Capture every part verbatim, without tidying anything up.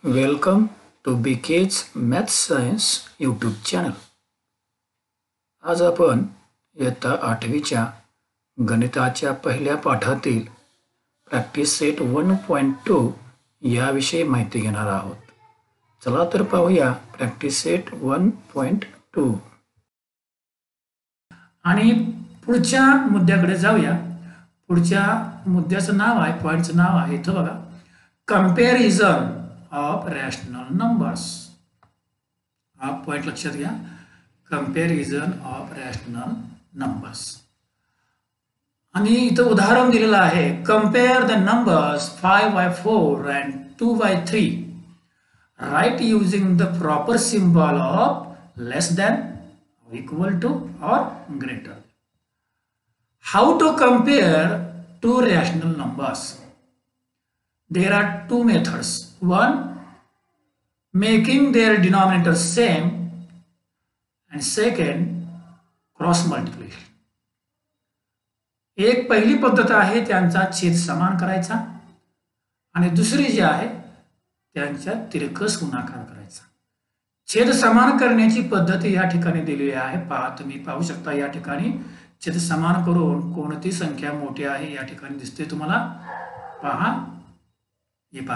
Welcome to BK's maths science YouTube channel. आज आपण इयत्ता आठवीच्या गणिताच्या पहिल्या पाठातील practice set one point two याविषयी माहिती घेणार आहोत. चला तर पाहूया practice set one point two. आणि पुढच्या मुद्द्याकडे जाऊया. पुढच्या मुद्द्याचं नाव आहे, पॉईंटचं नाव आहे इथं बघा, कंपॅरिझन ऑफ रॅशनल नंबर्स. हा पॉईंट लक्षात घ्या, कंपॅरिझन ऑफ रॅशनल नंबर्स. आणि इथं उदाहरण दिलेलं आहे, compare the numbers five by four and two by three. Right using the proper symbol of less than, equal to or greater. How to compare two rational numbers? There are two methods. One, making their denominator same, and second, cross multiplication. एक पहिली पद्धत आहे त्यांचा छेद समान करायचा, आणि दुसरी जी आहे त्यांच्या तिरकस गुणाकार करायचा. छेद समान करण्याची पद्धत या ठिकाणी दिलेली आहे. पहा, तुम्ही पाहू शकता या ठिकाणी छेद समान करून कोणती संख्या मोठी आहे या ठिकाणी दिसते तुम्हाला. पहा, हे पहा.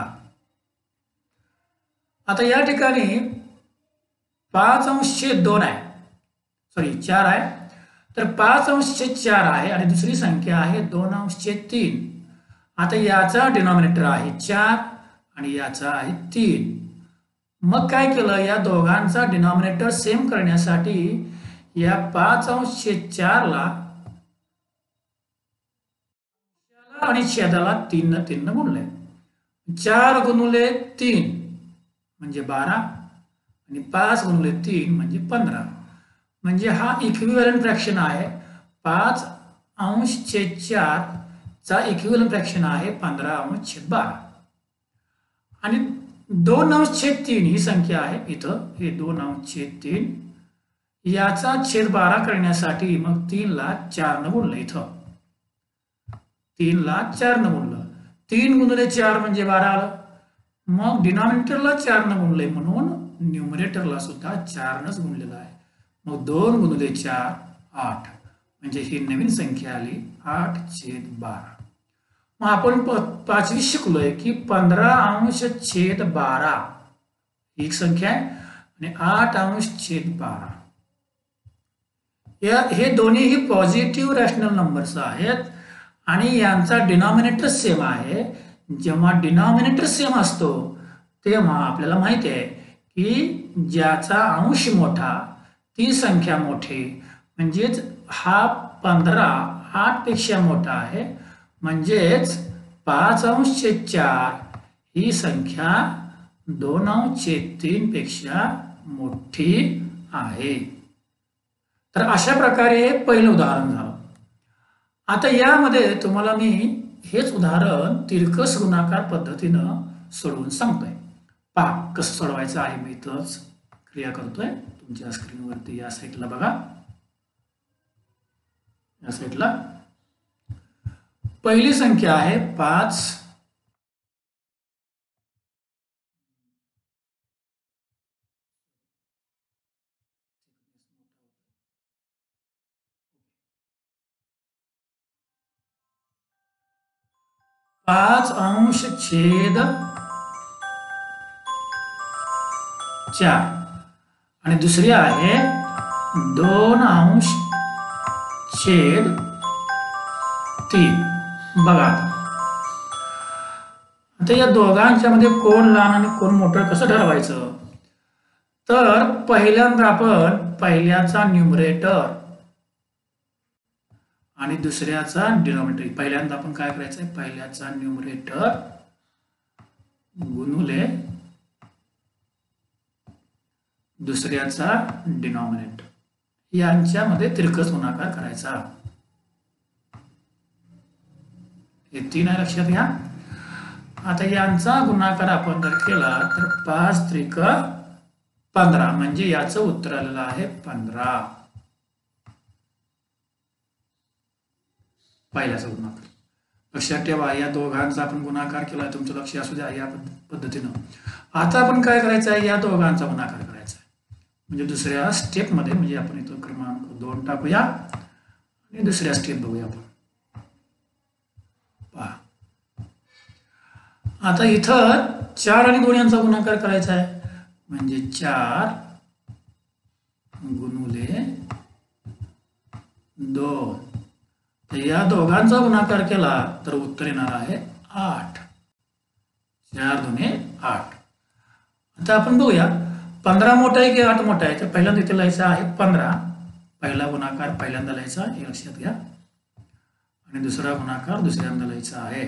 आता या ठिकाणी पाच अंश छेद दोन आहे, सॉरी चार आहे, तर पाच अंश छेद चार आहे आणि दुसरी संख्या आहे दोन अंश छेद तीन. आता याचा डिनॉमिनेटर आहे चार आणि याचा आहे तीन. मग काय केलं, या दोघांचा डिनॉमिनेटर सेम करण्यासाठी या पाच अंश छेद चारला आणि छेदाला तीन न तीन न गुणले. चार गुणुले तीन म्हणजे बारा आणि पाच गुणुले तीन म्हणजे पंधरा. म्हणजे हा इक्विव्हॅलंट फ्रॅक्शन आहे. पाच अंश छेद चार चा इक्विव्हॅलंट फ्रॅक्शन आहे पंधरा अंश छेद बारा. आणि दोन अंश छेद तीन ही संख्या आहे इथं, हे दोन अंश छेद तीन, याचा छेद बारा करण्यासाठी मग तीन ला चार न गुणलं. इथं तीन ला चार न गुणलं. तीन गुणिले चार म्हणजे बारा आलं. मग डिनॉमिनेटरला चार न गुणले म्हणून न्यूमरेटरला सुद्धा चार नच गुणलेलं आहे. मग दोन गुणिले चार आठ, म्हणजे ही नवीन संख्या आली आठ छेद बारा. मग आपण पाचवी शिकलोय की पंधरा अंश छेद बारा ही संख्या आहे आणि आठ अंश छेद बारा या हे दोन्हीही पॉझिटिव्ह रॅशनल नंबर्स आहेत आणि यांचा डिनॉमिनेटर सेम आहे. जेव्हा डिनॉमिनेटर सेम असतो तेव्हा आपल्याला माहिती आहे की ज्याचा अंश मोठा ती संख्या मोठी. म्हणजेच हा पंधरा आठ पेक्षा मोठा आहे, म्हणजेच पाच अंश छेद चार ही संख्या दोन अंश छेद तीन पेक्षा मोठी आहे. तर अशा प्रकारे पहिलं उदाहरण झालं. आता यामध्ये तुम्हाला मी हेच उदाहरण तिरकस गुणाकार पद्धतीनं सोडवून सांगतोय. पहा कसं सोडवायचं आहे. मी इथंच क्रिया करतोय तुमच्या स्क्रीनवरती. या साईडला बघा, या साईडला पहिली संख्या आहे पाच पाच अंश छेद चार आणि दुसरी आहे दोन अंश छेद तीन. बघा आता या दोघांच्या मध्ये कोण लहान आणि कोण मोठं कसं ठरवायचं? तर पहिल्यांदा आपण पहिल्याचा न्यूमरेटर आणि दुसऱ्याचा डिनॉमिनेटर. पहिल्यांदा आपण काय करायचं आहे, पहिल्याचा न्यूमरेटर गुणुले दुसऱ्याचा डिनॉमिनेटर यांच्यामध्ये तिरकस गुणाकार करायचा. हे तीन आहे, लक्षात घ्या. आता यांचा गुणाकार आपण जर केला तर पाच त्रिक पंधरा, म्हणजे याचं उत्तर आलेलं आहे पंधरा. पहिल्याचा गुणाकार लक्षात ठेवा, या दोघांचा आपण गुणाकार केला, तुमचं लक्ष असू द्या या पद्धतीनं. आता आपण काय करायचं आहे, या दोघांचा गुणाकार करायचा आहे. म्हणजे दुसऱ्या स्टेपमध्ये, म्हणजे आपण इथं क्रमांक दोन टाकूया आणि दुसऱ्या स्टेप बघूया आपण. पहा, आता इथं चार आणि दोन यांचा गुणाकार करायचा आहे. म्हणजे चार गुणुले दोन. तर या दोघांचा गुणाकार केला तर उत्तर येणार आहे आठ. चार दोन्ही आठ. आता आपण बघूया पंधरा मोठा आहे की आठ मोठा आहे. तर पहिल्यांदा इथे लिहायचं आहे पंधरा. पहिला गुणाकार पहिल्यांदा लिहायचा हे लक्षात घ्या, आणि दुसरा गुणाकार दुसऱ्यांदा लिहायचा आहे.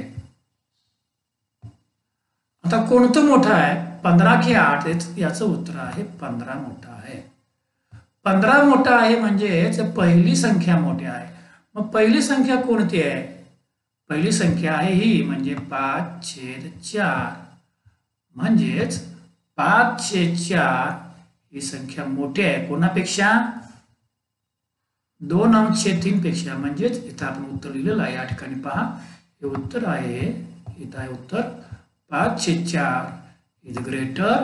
आता कोणतं मोठं आहे, पंधरा की आठ? याचं उत्तर आहे पंधरा मोठा आहे. पंधरा मोठा आहे म्हणजेच पहिली संख्या मोठी आहे. मग पहिली संख्या कोणती आहे? पहिली संख्या आहे ही, म्हणजे पाच छेद चार. म्हणजेच पाच छेद चार ही संख्या मोठी आहे कोणापेक्षा? दोन अंश छेद तीन पेक्षा. म्हणजेच इथं आपण उत्तर लिहिलेलं आहे. या ठिकाणी पहा, हे उत्तर आहे. इथं आहे उत्तर पाच छेद चार इज ग्रेटर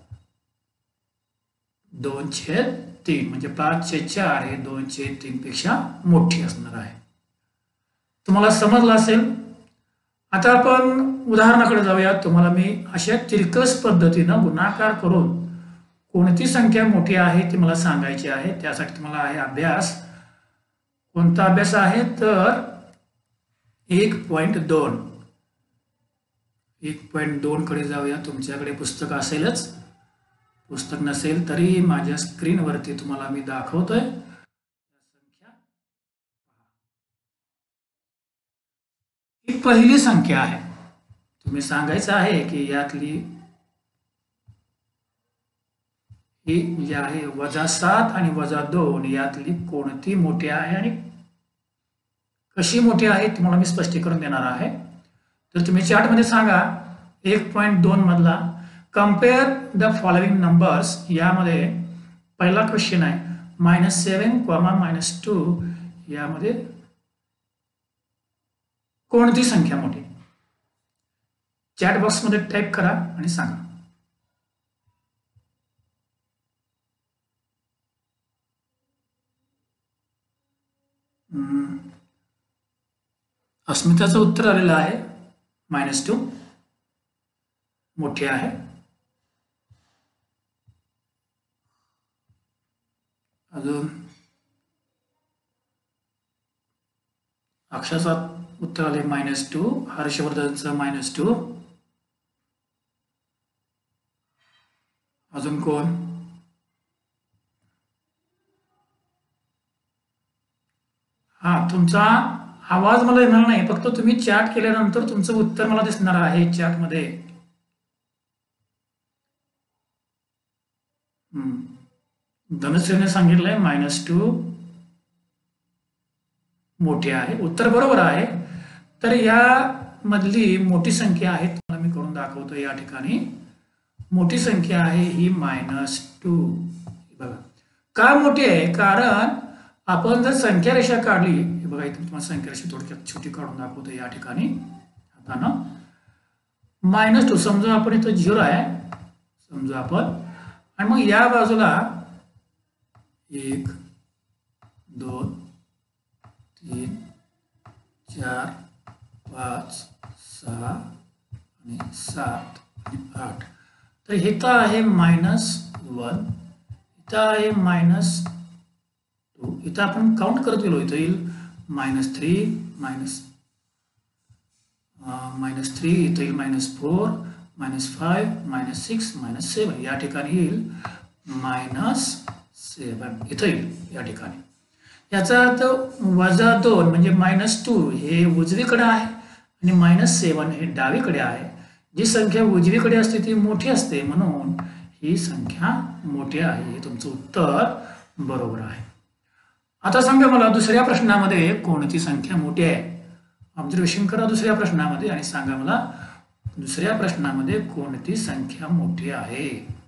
दोन छेद तीन. म्हणजे पाच छेद चार हे दोन छेद तीन पेक्षा मोठी असणार आहे. तुम्हाला समजलं असेल. आता आपण उदाहरणाकडे जाऊया. तुम्हाला मी अशा तिरकस पद्धतीनं गुणाकार करून कोणती संख्या मोठी आहे ती मला सांगायची आहे. त्यासाठी तुम्हाला आहे अभ्यास. कोणता अभ्यास आहे तर एक पॉईंट दोन. एक पॉईंट दोन कडे जाऊया. तुमच्याकडे पुस्तक असेलच, पुस्तक नसेल तरी माझ्या स्क्रीनवरती तुम्हाला मी दाखवतोय. संख्या ही पहिली संख्या आहे. तुम्ही सांगायचं आहे की यातली ही जी आहे वजा सात आणि वजा दोन यातली कोणती मोठी आहे आणि कशी मोठी आहे तुम्हाला मी स्पष्टीकरण देणार आहे. तर तुम्ही चार्टमध्ये सांगा. एक पॉईंट दोन मधला कम्पेअर द फॉलोइंग नंबर्स. यामध्ये पहिला क्वेश्चन आहे minus seven comma minus two. यामध्ये कोणती संख्या मोठी? चॅट बॉक्समध्ये टाईप करा आणि सांगा. अस्मिताचं उत्तर आलेलं आहे मायनस टू मोठी आहे. अजून अक्षाचा उत्तर आले मायनस टू. हर्षवर्धनचं मायनस टू. अजून कोण? हा, तुमचा आवाज मला येणार नाही. फक्त तुम्ही चॅट केल्यानंतर तुमचं उत्तर मला दिसणार आहे चॅटमध्ये. धनश्रीने सांगितलंय मायनस टू मोठी आहे. उत्तर बरोबर आहे. तर या मधली मोठी संख्या आहे तुम्हाला मी करून दाखवतो. या ठिकाणी मोठी संख्या आहे ही मायनस टू. बघा का मोठी आहे? कारण आपण जर संख्या रेषा काढली, बघा इथे तुम्हाला संख्या रेषा थोडक्यात छोटी काढून दाखवतो. या ठिकाणी आता ना मायनस टू समजा आपण इथं झिरो आहे समजा आपण, आणि मग या बाजूला एक दोन तीन चार पाच सहा आणि सात आणि आठ. तर इथं आहे मायनस वन, इथं आहे मायनस टू. इथं आपण काउंट करत गेलो. इथं येईल minus three minus minus three. इथं येईल minus four minus five minus six minus seven. या ठिकाणी येईल मायनस सेवन. इथं येईल या ठिकाणी. याचा अर्थ वजा दोन म्हणजे मायनस टू हे उजवीकडे आहे आणि मायनस सेवन हे डावीकडे आहे. जी संख्या उजवीकडे असते ती मोठी असते, म्हणून ही संख्या मोठी आहे. हे तुमचं उत्तर बरोबर आहे. आता सांगा मला दुसऱ्या प्रश्नामध्ये कोणती संख्या मोठी आहे? ऑब्झर्वेशन करा दुसऱ्या प्रश्नामध्ये आणि सांगा मला दुसऱ्या प्रश्नामध्ये कोणती संख्या मोठी आहे.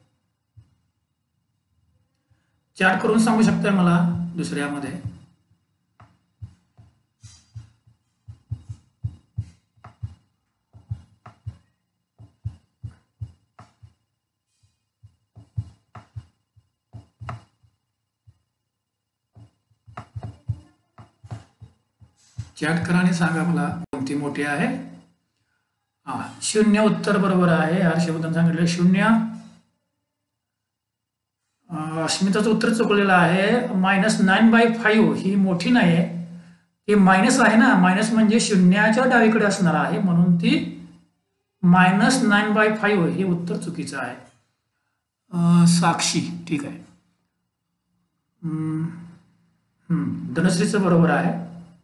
चार्ट करून सांगू शकताय मला दुसऱ्यामध्ये. चॅट करा आणि सांगा मला कोणती मोठी आहे. हा, शून्य उत्तर बरोबर आहे. हर्षवर्धन सांगितलं शून्य. अस्मिताचं उत्तर चुकलेलं आहे. मायनस नाईन बाय फाईव्ह ही मोठी नाही आहे, ही मायनस आहे ना. मायनस म्हणजे शून्याच्या डावीकडे असणार आहे, म्हणून ती मायनस नाईन बाय फाईव्ह हे उत्तर चुकीचं आहे. साक्षी ठीक आहे. धनश्रीचं बरोबर आहे.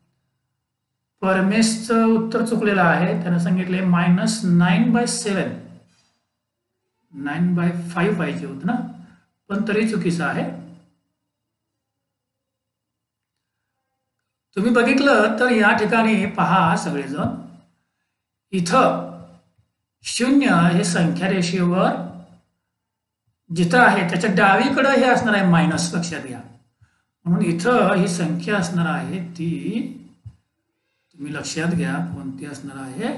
परमेशचं उत्तर चुकलेलं आहे. त्यानं सांगितले minus nine by seven. Nine by five पाहिजे होतं ना, पण तरी चुकीचं आहे. तुम्ही बघितलं तर या ठिकाणी पहा सगळेजण, इथं शून्य हे संख्या रेषेवर जिथं आहे त्याच्या डावीकडे हे असणार आहे मायनस, लक्षात घ्या. म्हणून इथं ही संख्या असणार आहे ती, तुम्ही लक्षात घ्या कोणती असणार आहे.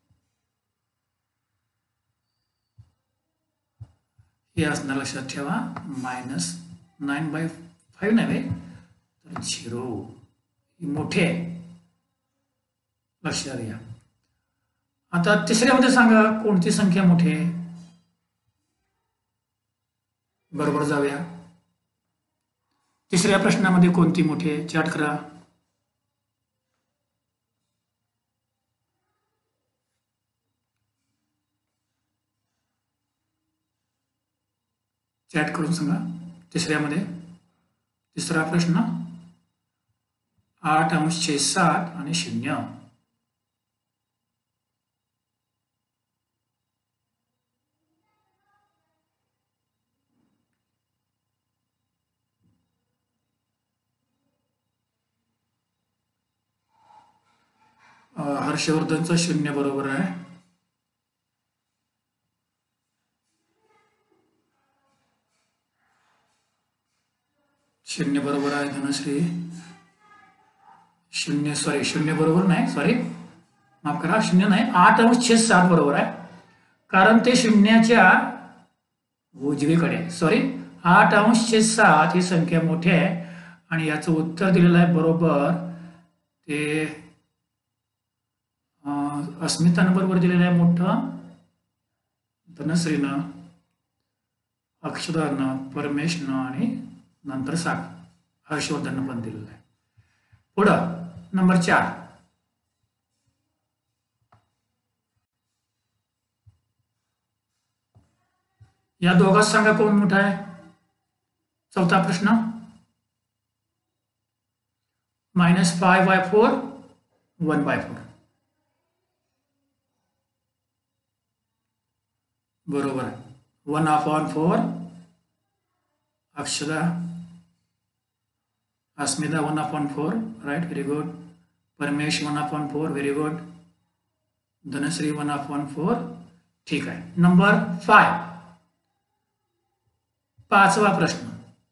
हे असणार, लक्षात ठेवा, मायनस नाईन बाय फाईव्ह नव्हे तर झिरो. ही मोठे आहे, लक्षात घ्या. आता तिसऱ्यामध्ये सांगा कोणती संख्या मोठी आहे. बरोबर जाऊया. तिसऱ्या प्रश्नामध्ये कोणती मोठी आहे, चॅट करा. चॅट करून सांगा. तिसऱ्यामध्ये तिसरा प्रश्न, आठ अंश छेद सात आणि शून्य. हर्षवर्धनचं शून्य बरोबर आहे. शून्य बरोबर आहे. धनश्री शून्य, सॉरी शून्य बरोबर नाही, सॉरी माफ करा, शून्य नाही, आठ अंश छेद सात बरोबर आहे, कारण ते शून्याच्या उजवीकडे. सॉरी, आठ अंश छेद सात ही संख्या मोठी आहे आणि याचं उत्तर दिलेलं आहे बरोबर ते अस्मितानं बरोबर दिलेलं आहे मोठं, धनश्रीनं, अक्षदानं, परमेशनं आणि नंतर साग हर्षवर्धननं पण दिलेलं आहे. पुढं नंबर चार, या दोघात सांगा कोण मोठा आहे. चौथा प्रश्न, minus five by four, one by four. बरोबर आहे. One upon four, Akshada, Asmita one upon four, right, very good. Paramesh one upon four, very good. Dhanashree one upon four, ठीक आहे. नंबर फाय, पाचवा प्रश्न.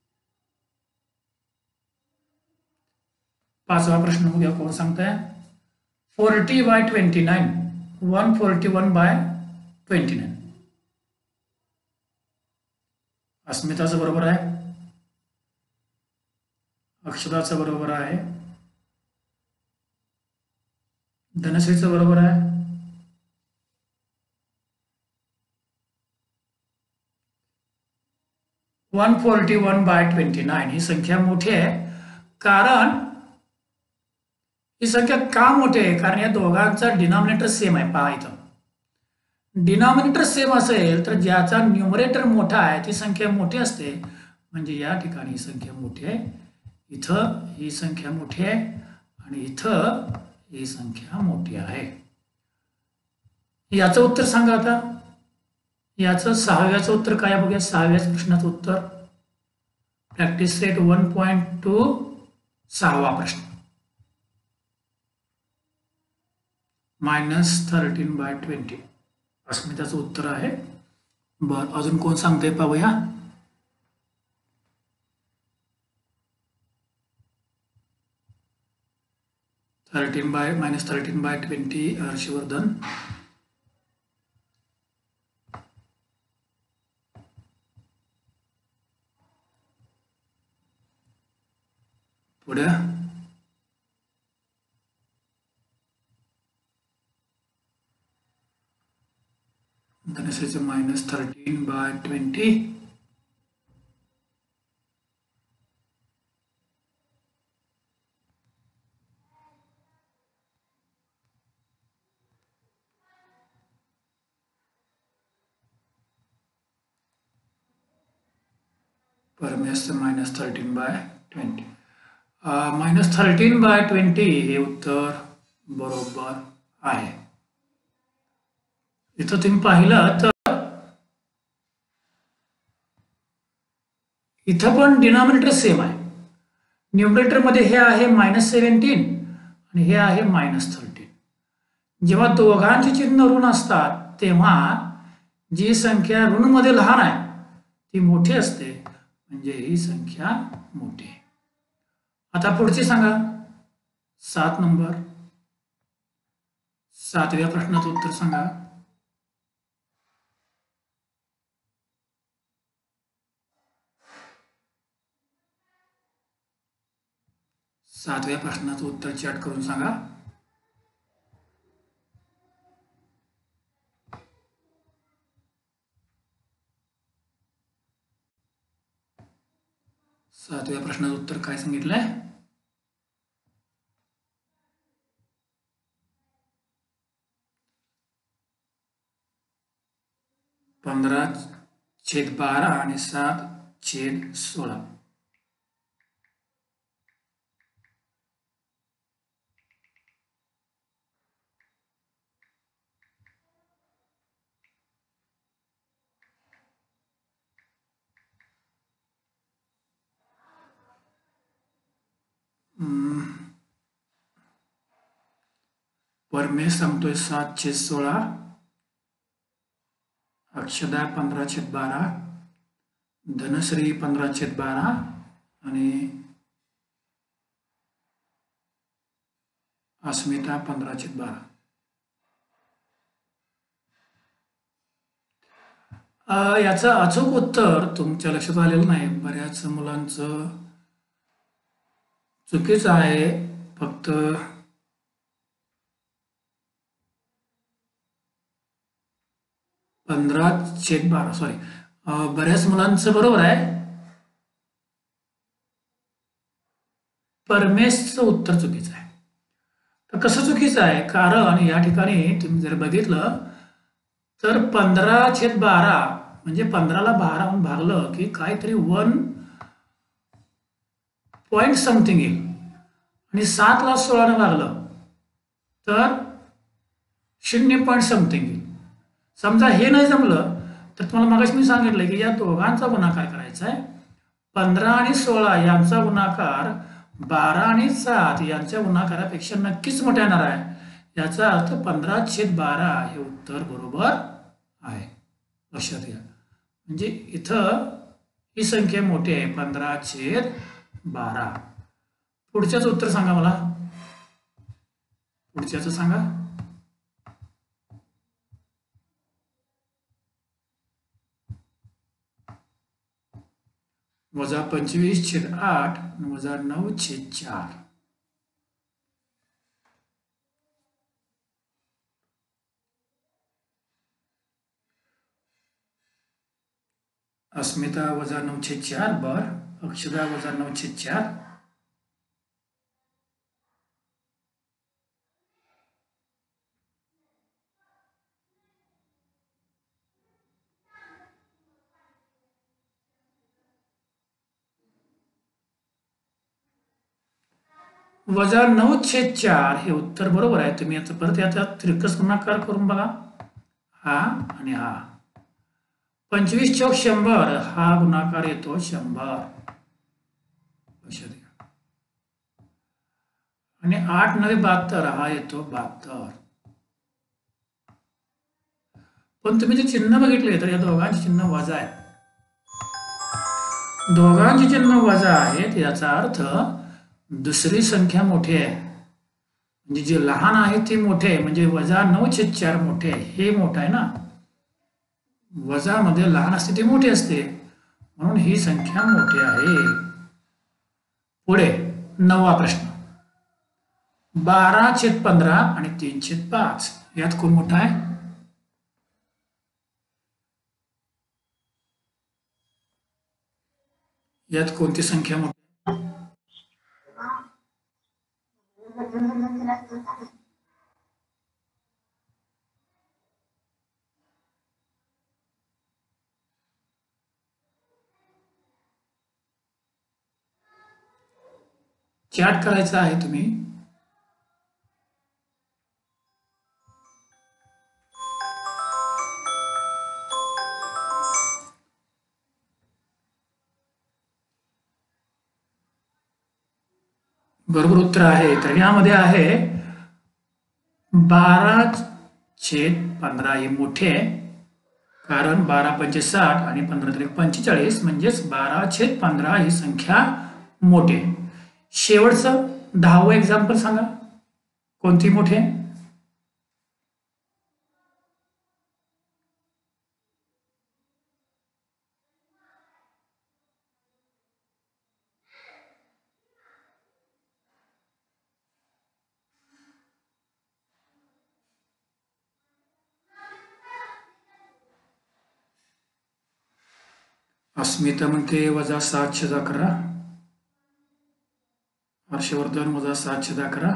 पाचवा प्रश्न बघूया कोण सांगताय. Forty by twenty nine, one forty one by twenty nine. अस्मिताचं बरोबर आहे. अक्षदाचं बरोबर आहे. धनश्रीचं बरोबर आहे. One forty one by twenty nine ही संख्या मोठी आहे. कारण ही संख्या का मोठी आहे, कारण या दोघांचा डिनॉमिनेटर सेम आहे. पहा इथं डिनॉमिनेटर सेम असेल तर ज्याचा न्यूमरेटर मोठा आहे ती संख्या मोठी असते. म्हणजे या ठिकाणी ही संख्या मोठी आहे, इथं ही संख्या मोठी आहे आणि इथं ही संख्या मोठी आहे. याचं उत्तर सांगा. आता याचं सहाव्याचं उत्तर काय बघूया. सहाव्याच प्रश्नाचं उत्तर, practice set one point two, सहावा प्रश्न, मायनस थर्टीन बाय ट्वेंटी. अस्मिताचं उत्तर आहे. बर, अजून कोण सांगते पाहूया. Thirteen by minus thirteen by twenty, Harshvardhan. पुढे धनश्रीचं मायनस थर्टीन बाय ट्वेंटी परमेशचं minus thirteen by twenty minus thirteen by twenty हे उत्तर बरोबर आहे. इथं तुम्ही पाहिलं तर इथं पण डिनॉमिनेटर सेम आहे. न्यूमरेटर मध्ये हे आहे मायनस सेव्हन्टीन आणि हे आहे मायनस थर्टीन. जेव्हा दोघांची चिन्ह ऋण असतात तेव्हा जी संख्या ऋण मध्ये लहान आहे ती मोठी असते, म्हणजे ही संख्या मोठी आहे. आता पुढची सांगा, सात नंबर. सातव्या प्रश्नाचं उत्तर सांगा. सातव्या प्रश्नाचं उत्तर चॅट करून सांगा. सातव्या प्रश्नाचं उत्तर काय सांगितलंय? पंधरा छेद बारा आणि सात छेद सोळा. परमेश सांगतोय सात छेद सोळा, अक्षदा पंधरा छेद बारा, धनश्री पंधरा छेद बारा आणि अस्मिता पंधरा छेद बारा. याचं अचूक उत्तर तुमच्या लक्षात आलेलं नाही. बऱ्याच मुलांचं चुकीचं आहे. फक्त पंधरा छेद बारा सॉरी बऱ्याच मुलांचं बरोबर आहे. परमेशचं उत्तर चुकीचं आहे. तर कसं चुकीचं आहे? कारण या ठिकाणी तुम्ही जर बघितलं तर पंधरा छेद बारा म्हणजे पंधराला बाराहून भागलं की काहीतरी वन पॉईंट समथिंग येईल आणि सातला सोळानं भागलं तर शून्य पॉईंट समथिंग येईल. समजा हे नाही जमलं तर तुम्हाला मगाशी मी सांगितलं की या दोघांचा गुणाकार करायचा आहे. पंधरा आणि सोळा यांचा गुणाकार बारा आणि सात यांच्या गुणाकारापेक्षा नक्कीच मोठा येणार आहे. याचा अर्थ पंधरा छेद बारा हे उत्तर बरोबर आहे. लक्षात घ्या. म्हणजे इथं ही संख्या मोठी आहे, पंधरा छेद बारा. पुढच्याच उत्तर सांगा मला. पुढच्याच सांगा. वजा पंचवीस छेद आठ वजा नऊ छेद चार. अस्मिता वजा नऊ छेद चार. बर, अक्षदा वजा नऊ छेद चार. वजा नऊ छेद चार हे उत्तर बरोबर आहे. तुम्ही आता परत याचा त्रिकस गुणाकार करून बघा, हा आणि हा. पंचवीस चौक शंभर हा गुणाकार येतो शंभर. लक्षात घ्या. आणि आठ नवे बहात्तर हा येतो बहात्तर. पण तुम्ही जे चिन्ह बघितले तर या दोघांचे चिन्ह वजा आहे. दोघांचे चिन्ह वजा आहेत याचा अर्थ दुसरी संख्या मोठी आहे. म्हणजे जे लहान आहे ती मोठे आहे. म्हणजे वजा नऊ छेद चार मोठे आहे, हे मोठं आहे ना. वजा मध्ये लहान असते ती मोठी असते, म्हणून ही संख्या मोठी आहे. पुढे नववा प्रश्न. बारा छेद पंधरा आणि तीन छेद पाच यात कोण मोठा आहे? यात कोणती संख्या मोठी? चॅट करायचा आहे तुम्ही. बरोबर उत्तर आहे. तर यामध्ये आहे बारा छेद पंधरा हे मोठे आहे, कारण बारा पंचे साठ आणि पंधरा त्रिक पंचेचाळीस म्हणजेच बारा छेद पंधरा ही संख्या मोठी आहे. शेवटचं दहावं एक्झाम्पल सांगा, कोणती मोठी आहे? अस्मिता म्हणते वजा सात छेद अकरा. हर्षवर्धन वजा सात छेद अकरा.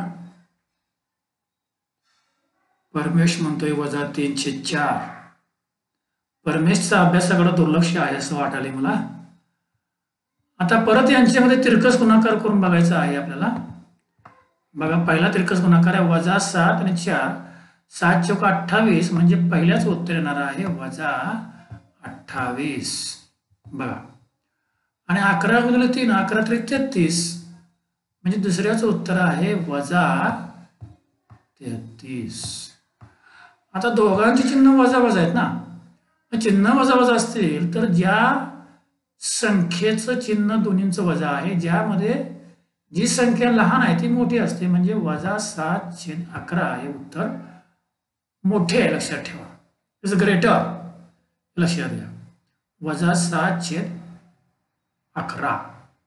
परमेश म्हणतोय वजा तीन छेद चार. परमेशचा अभ्यासाकडे दुर्लक्ष आहे असं वाटायलंय मला. आता परत यांच्यामध्ये तिरकस गुणाकार करून बघायचा आहे आपल्याला. बघा, पहिला तिरकस गुणाकार आहे वजा सात आणि चार. सात चौक अठ्ठावीस म्हणजे पहिल्याच उत्तर येणार आहे वजा अठ्ठावीस. बघा, आणि अकरा गुणिले तीन अकरा त्रिक तेहतीस म्हणजे दुसऱ्याचं उत्तर आहे वजा तेहतीस. आता दोघांची चिन्ह वजा वजा आहेत ना, चिन्ह वजा वजा असतील तर ज्या संख्येचं चिन्ह दोन्हींचं वजा आहे, ज्यामध्ये जी संख्या लहान आहे ती मोठी असते, म्हणजे वजा सात छेद अकरा हे उत्तर मोठे आहे. लक्षात ठेवा, इज ग्रेटर. लक्षात घ्या, वजा सात छेद अकरा.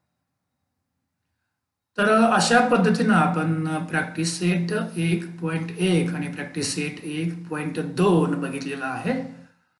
तर अशा पद्धतीनं आपण प्रॅक्टिस सेट एक पॉईंट एक आणि प्रॅक्टिस सेट एक पॉईंट दोन बघितलेला आहे.